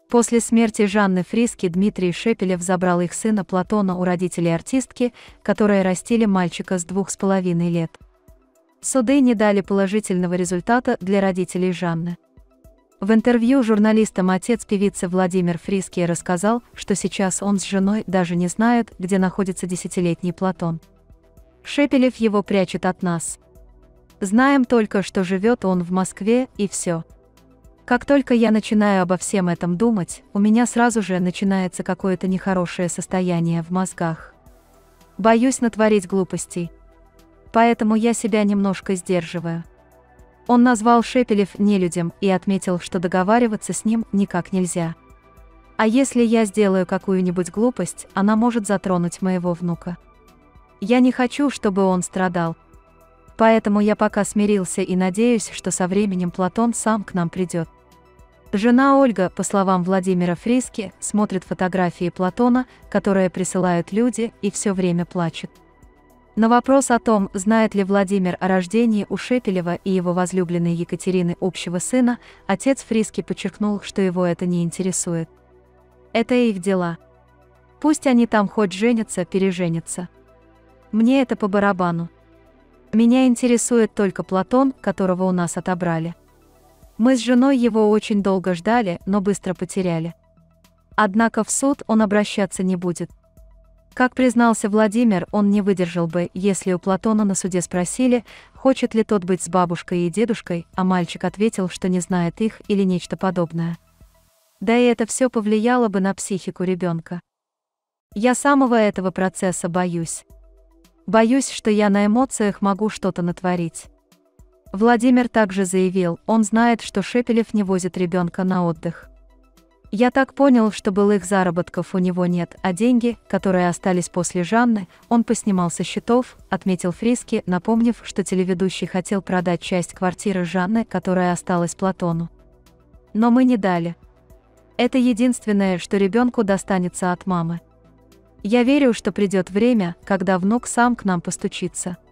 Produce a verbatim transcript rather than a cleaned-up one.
После смерти Жанны Фриски Дмитрий Шепелев забрал их сына Платона у родителей артистки, которые растили мальчика с двух с половиной лет. Суды не дали положительного результата для родителей Жанны. В интервью журналистам отец певицы Владимир Фриски рассказал, что сейчас он с женой даже не знают, где находится десятилетний Платон. Шепелев его прячет от нас. Знаем только, что живет он в Москве, и все. Как только я начинаю обо всем этом думать, у меня сразу же начинается какое-то нехорошее состояние в мозгах. Боюсь натворить глупостей. Поэтому я себя немножко сдерживаю. Он назвал Шепелев нелюдем и отметил, что договариваться с ним никак нельзя. А если я сделаю какую-нибудь глупость, она может затронуть моего внука. Я не хочу, чтобы он страдал. Поэтому я пока смирился и надеюсь, что со временем Платон сам к нам придет. Жена Ольга, по словам Владимира Фриски, смотрит фотографии Платона, которые присылают люди, и все время плачет. На вопрос о том, знает ли Владимир о рождении у Шепелева и его возлюбленной Екатерины общего сына, отец Фриски подчеркнул, что его это не интересует. Это их дела. Пусть они там хоть женятся, переженятся. Мне это по барабану. Меня интересует только Платон, которого у нас отобрали. Мы с женой его очень долго ждали, но быстро потеряли. Однако в суд он обращаться не будет. Как признался Владимир, он не выдержал бы, если у Платона на суде спросили, хочет ли тот быть с бабушкой и дедушкой, а мальчик ответил, что не знает их или нечто подобное. Да и это все повлияло бы на психику ребенка. Я самого этого процесса боюсь. Боюсь, что я на эмоциях могу что-то натворить. Владимир также заявил, он знает, что Шепелев не возит ребенка на отдых. Я так понял, что былых заработков у него нет, а деньги, которые остались после Жанны, он поснимал со счетов, отметил Фриски, напомнив, что телеведущий хотел продать часть квартиры Жанны, которая осталась Платону. Но мы не дали. Это единственное, что ребенку достанется от мамы. Я верю, что придет время, когда внук сам к нам постучится.